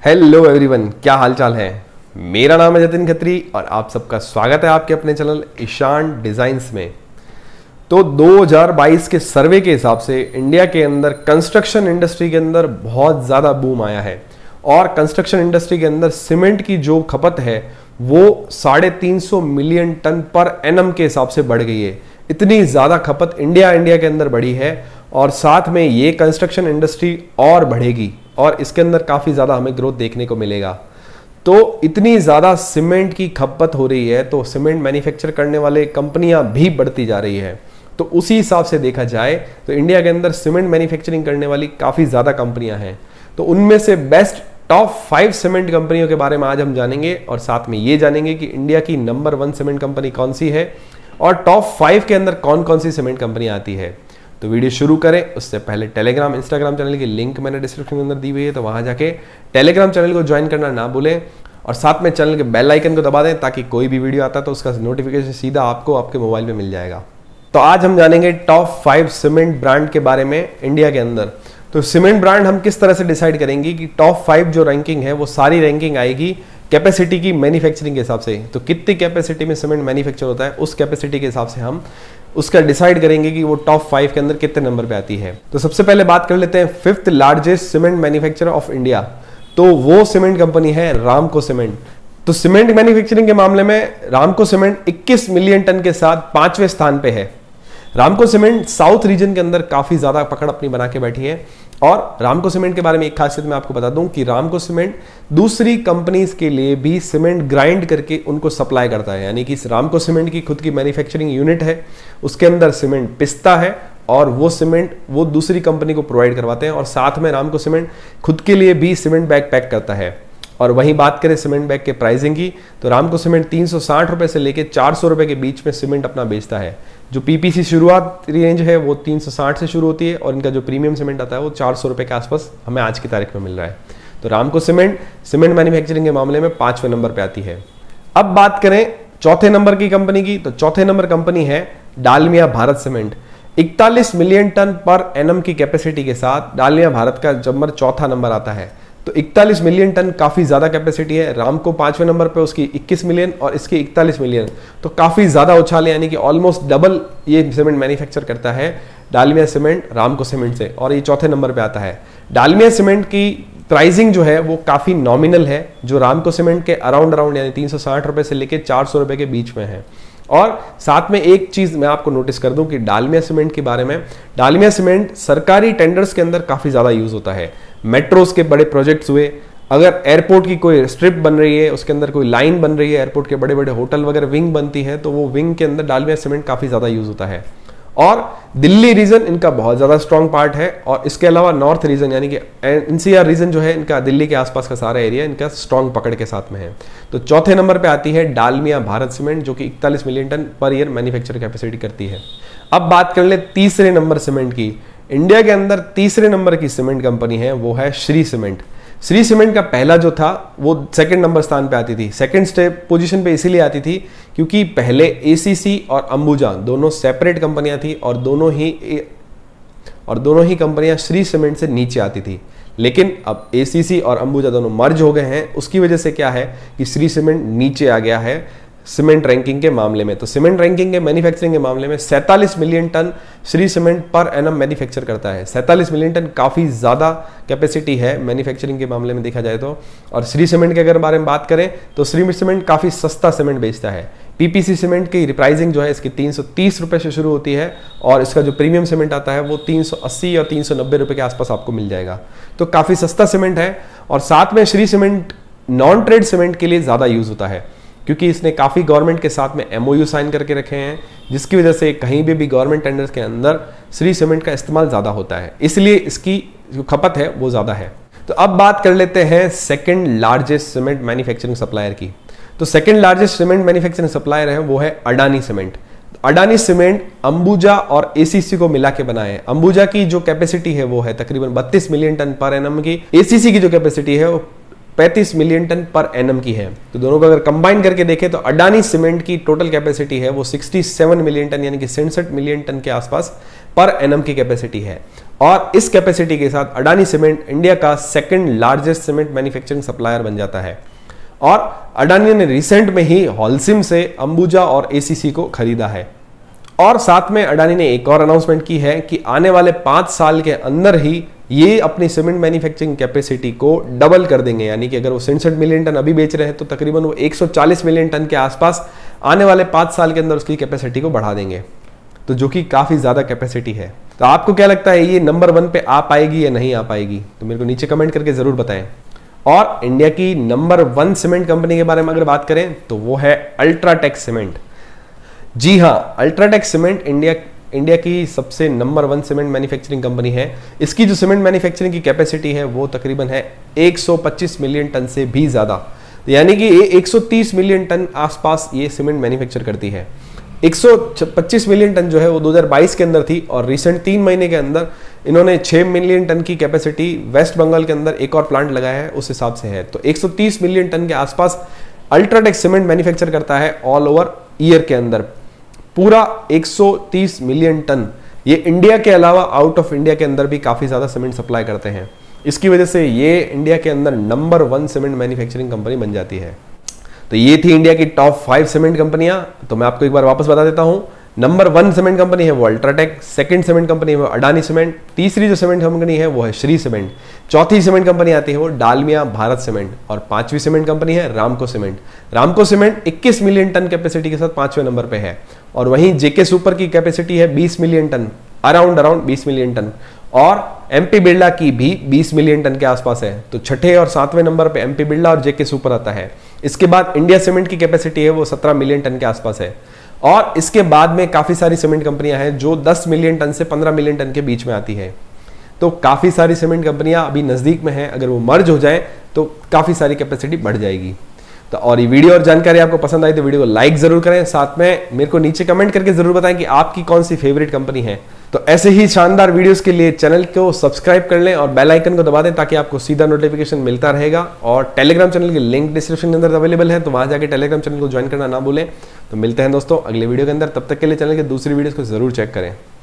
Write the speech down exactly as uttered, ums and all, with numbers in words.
Hello everyone, क्या हाल चाल है। मेरा नाम है जतिन खत्री और आप सबका स्वागत है आपके अपने चैनल ईशान डिजाइन्स में। तो दो हज़ार बाईस के सर्वे के हिसाब से इंडिया के अंदर कंस्ट्रक्शन इंडस्ट्री के अंदर बहुत ज़्यादा बूम आया है और कंस्ट्रक्शन इंडस्ट्री के अंदर सीमेंट की जो खपत है वो साढ़े तीन सौ मिलियन टन पर एनम के हिसाब से बढ़ गई है। इतनी ज़्यादा खपत इंडिया इंडिया के अंदर बढ़ी है और साथ में ये कंस्ट्रक्शन इंडस्ट्री और बढ़ेगी और इसके अंदर काफ़ी ज़्यादा हमें ग्रोथ देखने को मिलेगा। तो इतनी ज़्यादा सीमेंट की खपत हो रही है तो सीमेंट मैन्युफैक्चर करने वाले कंपनियां भी बढ़ती जा रही है। तो उसी हिसाब से देखा जाए तो इंडिया के अंदर सीमेंट मैन्युफैक्चरिंग करने वाली काफ़ी ज़्यादा कंपनियां हैं। तो उनमें से बेस्ट टॉप फाइव सीमेंट कंपनियों के बारे में आज हम जानेंगे और साथ में ये जानेंगे कि इंडिया की नंबर वन सीमेंट कंपनी कौन सी है और टॉप फाइव के अंदर कौन कौन सी सीमेंट कंपनी आती है। तो वीडियो शुरू करें उससे पहले टेलीग्राम इंस्टाग्राम चैनल की लिंक मैंने डिस्क्रिप्शन के अंदर दी हुई है, तो वहां जाके टेलीग्राम चैनल को ज्वाइन करना ना भूलें और साथ में चैनल के बेल आइकन को दबा दें ताकि कोई भी वीडियो आता है तो उसका नोटिफिकेशन सीधा आपको आपके मोबाइल पे मिल जाएगा। तो आज हम जानेंगे टॉप फाइव सीमेंट ब्रांड के बारे में इंडिया के अंदर। तो सीमेंट ब्रांड हम किस तरह से डिसाइड करेंगे कि टॉप फाइव जो रैंकिंग है वो सारी रैंकिंग आएगी कैपेसिटी की मैन्युफैक्चरिंग के हिसाब से। तो कितनी कैपेसिटी में सीमेंट मैन्युफैक्चर होता है उस कैपेसिटी के हिसाब से हम उसका डिसाइड करेंगे कि वो टॉप फाइव के अंदर कितने नंबर पे आती है। तो सबसे पहले बात कर लेते हैं fifth largest cement manufacturer of India. तो वो सीमेंट कंपनी है रामको सीमेंट। तो सीमेंट मैन्युफैक्चरिंग के मामले में रामको सीमेंट इक्कीस मिलियन टन के साथ पांचवें स्थान पे है। रामको सीमेंट साउथ रीजन के अंदर काफी ज्यादा पकड़ अपनी बना के बैठी है और रामको सीमेंट के बारे में एक खासियत मैं आपको बता दूं कि रामको सीमेंट दूसरी कंपनीज के लिए भी सीमेंट ग्राइंड करके उनको सप्लाई करता है। यानी कि रामको सीमेंट की खुद की मैन्युफैक्चरिंग यूनिट है, उसके अंदर सीमेंट पिसता है और वो सीमेंट वो दूसरी कंपनी को प्रोवाइड करवाते हैं और साथ में रामको सीमेंट खुद के लिए भी सीमेंट बैग पैक करता है। और वहीं बात करें सीमेंट बैग के प्राइसिंग की तो रामको सीमेंट तीन सौ साठ रुपए से लेकर चार सौ रुपए के बीच में सीमेंट अपना बेचता है। जो पीपीसी शुरुआत रेंज है वो तीन सौ साठ से शुरू होती है और इनका जो प्रीमियम सीमेंट आता है वो चार सौ रुपए के आसपास हमें आज की तारीख में मिल रहा है। तो रामको सीमेंट सीमेंट मैन्युफैक्चरिंग के मामले में पांचवें नंबर पे आती है। अब बात करें चौथे नंबर की कंपनी की तो चौथे नंबर कंपनी है डालमिया भारत सीमेंट। इकतालीस मिलियन टन पर एनम की कैपेसिटी के साथ डालमिया भारत का नंबर चौथा नंबर आता है। तो इकतालीस मिलियन टन काफी ज्यादा कैपेसिटी है। रामको पांचवें नंबर पे उसकी इक्कीस मिलियन और इसकी इकतालीस मिलियन, तो काफी ज्यादा उछाल है। यानी कि ऑलमोस्ट डबल ये सीमेंट मैन्युफैक्चर करता है डालमिया सीमेंट रामको सीमेंट से और ये चौथे नंबर पे आता है। डालमिया सीमेंट की प्राइसिंग जो है वो काफी नॉमिनल है, जो रामको सीमेंट के अराउंड अराउंड यानी तीन सौ साठ रुपए से लेकर चार सौ रुपए के बीच में है। और साथ में एक चीज मैं आपको नोटिस कर दूं कि डालमिया सीमेंट के बारे में, डालमिया सीमेंट सरकारी टेंडर्स के अंदर काफी ज्यादा यूज होता है। मेट्रोस के बड़े प्रोजेक्ट्स हुए, अगर एयरपोर्ट की कोई स्ट्रिप बन रही है, उसके अंदर कोई लाइन बन रही है, एयरपोर्ट के बड़े बड़े होटल वगैरह विंग बनती है, तो वो विंग के अंदर डालमिया सीमेंट काफी ज्यादा यूज होता है। और दिल्ली रीजन इनका बहुत ज्यादा स्ट्रॉन्ग पार्ट है और इसके अलावा नॉर्थ रीजन यानी कि एनसीआर रीजन जो है इनका दिल्ली के आसपास का सारा एरिया इनका स्ट्रॉन्ग पकड़ के साथ में है। तो चौथे नंबर पे आती है डालमिया भारत सीमेंट जो कि इकतालीस million ton per year manufacture capacity करती है। अब बात कर ले तीसरे नंबर सीमेंट की। इंडिया के अंदर तीसरे नंबर की सीमेंट कंपनी है वो है श्री सीमेंट। श्री सीमेंट का पहला जो था वो सेकंड नंबर स्थान पे आती थी। सेकंड स्टेप पोजीशन पे इसीलिए आती थी क्योंकि पहले एसीसी और अंबुजा दोनों सेपरेट कंपनियां थी और दोनों ही और दोनों ही कंपनियां श्री सीमेंट से नीचे आती थी। लेकिन अब एसीसी और अंबुजा दोनों मर्ज हो गए हैं, उसकी वजह से क्या है कि श्री सीमेंट नीचे आ गया है सीमेंट रैंकिंग के मामले में। तो सीमेंट रैंकिंग के मैन्युफैक्चरिंग के मामले में सैंतालीस million ton Shri cement per annum manufacture करता है। सैंतालीस मिलियन टन काफी ज्यादा कैपेसिटी है मैन्युफैक्चरिंग के मामले में देखा जाए तो। और श्री सीमेंट के अगर बारे में बात करें तो श्री सीमेंट काफी सस्ता सीमेंट बेचता है। पीपीसी सीमेंट की प्राइसिंग जो है इसकी तीन सौ तीस रुपए से शुरू होती है और इसका जो प्रीमियम सीमेंट आता है वो तीन सौ अस्सी और तीन सौ नब्बे रुपए के आसपास आपको मिल जाएगा। तो काफी सस्ता सीमेंट है और साथ में Shri cement non trade cement के लिए ज्यादा यूज होता है क्योंकि इसने काफी गवर्नमेंट के साथ में एमओयू साइन करके रखे हैं, जिसकी वजह से कहीं भी भी गवर्नमेंट टेंडर्स के अंदर श्री सीमेंट का इस्तेमाल ज्यादा होता है, इसलिए इसकी जो खपत है वो ज्यादा है। तो अब बात कर लेते हैं second largest cement manufacturing supplier की। तो second largest cement manufacturing supplier है वो है अडानी सीमेंट। अडानी सीमेंट अंबुजा और एसीसी को मिला के बनाए हैं। अंबुजा की जो कैपेसिटी है वो है तकरीबन बत्तीस मिलियन टन पर एनम की, एसीसी की जो कैपेसिटी है वो पैंतीस मिलियन टन पर एनम की है। तो दोनों को अगर कंबाइन करके देखें तो अडानी सीमेंट की टोटल कैपेसिटी है वो सड़सठ मिलियन टन यानी कि सड़सठ मिलियन टन के आसपास पर एनम की कैपेसिटी है और इस कैपेसिटी के साथ अडानी सीमेंट इंडिया का second largest cement manufacturing supplier बन जाता है। और अडानी ने रिसेंट में ही हॉलसिम से अंबुजा और एसीसी को खरीदा है। और साथ में अडानी ने एक और अनाउंसमेंट की है कि आने वाले पांच साल के अंदर ही ये अपनी सीमेंट मैन्युफैक्चरिंग कैपेसिटी को डबल कर देंगे, यानी कि अगर वो सड़सठ मिलियन टन अभी बेच रहे हैं तो तकरीबन वो एक सौ चालीस मिलियन टन के आसपास आने वाले पांच साल के अंदर उसकी कैपेसिटी को बढ़ा देंगे, तो जो कि काफी ज्यादा कैपेसिटी है। तो आपको क्या लगता है ये नंबर वन पे आ पाएगी या नहीं आ पाएगी, तो मेरे को नीचे कमेंट करके जरूर बताएं। और इंडिया की नंबर वन सीमेंट कंपनी के बारे में अगर बात करें तो वो है अल्ट्राटेक सीमेंट। जी हाँ, अल्ट्राटेक सीमेंट इंडिया इंडिया की सबसे number one cement manufacturing company है। इसकी जो सीमेंट मैन्युफैक्चरिंग की कैपेसिटी है वो तकरीबन है एक सौ पच्चीस मिलियन टन से भी ज्यादा, यानी कि ये एक सौ तीस मिलियन टन आसपास ये सीमेंट मैन्युफैक्चर करती है। एक सौ पच्चीस मिलियन टन जो है वो दो हज़ार बाईस के अंदर थी और रिसेंट तीन महीने के अंदर इन्होंने छह मिलियन टन की कैपेसिटी वेस्ट बंगाल के अंदर एक और प्लांट लगाया है, उस हिसाब से है। तो एक सौ तीस मिलियन टन के आसपास अल्ट्राटेक सीमेंट मैन्युफैक्चर करता है ऑल ओवर ईयर के अंदर, पूरा एक सौ तीस मिलियन टन। ये इंडिया के अलावा आउट ऑफ इंडिया के अंदर भी काफी ज्यादा सीमेंट सप्लाई करते हैं। इसकी वजह से ये इंडिया के अंदर number one cement manufacturing company बन जाती है। तो ये थी इंडिया की टॉप फाइव सीमेंट कंपनियां। तो मैं आपको एक बार वापस बता देता हूं, नंबर वन सीमेंट कंपनी है वो अल्ट्राटेक, सेकंड सीमेंट कंपनी है वो अडानी सीमेंट, तीसरी जो सीमेंट कंपनी है वो है श्री सीमेंट, चौथी सीमेंट कंपनी आती है वो डालमिया भारत सीमेंट, और पांचवी सीमेंट कंपनी है रामको सीमेंट। रामको सीमेंट इक्कीस मिलियन टन कैपेसिटी के साथ पांचवें नंबर पे है। और वहीं जेके सुपर की कैपेसिटी है बीस मिलियन टन, अराउंड अराउंड बीस मिलियन टन, और एमपी बिरला की भी बीस मिलियन टन के आसपास है। तो छठे और सातवें नंबर पे एमपी बिरला और जेके सुपर आता है। इसके बाद इंडिया सीमेंट की कैपेसिटी है वो सत्रह मिलियन टन के आसपास है। और इसके बाद में काफी सारी सीमेंट कंपनियां हैं जो दस मिलियन टन से पंद्रह मिलियन टन के बीच में आती है। तो काफी सारी सीमेंट कंपनियां अभी नजदीक में हैं, अगर वो मर्ज हो जाए तो काफी सारी कैपेसिटी बढ़ जाएगी। तो और ये वीडियो और जानकारी आपको पसंद आई तो वीडियो को लाइक जरूर करें, साथ में मेरे को नीचे कमेंट करके जरूर बताएं कि आपकी कौन सी फेवरेट कंपनी है। तो ऐसे ही शानदार वीडियोस के लिए चैनल को सब्सक्राइब कर लें और बेल आइकन को दबा दें ताकि आपको सीधा नोटिफिकेशन मिलता रहेगा। और टेलीग्राम चैनल की लिंक डिस्क्रिप्शन के अंदर अवेलेबल है, तो वहां जाके टेलीग्राम चैनल को ज्वाइन करना ना भूलें। तो मिलते हैं दोस्तों अगले वीडियो के अंदर, तब तक के लिए चैनल के दूसरी वीडियोस को जरूर चेक करें।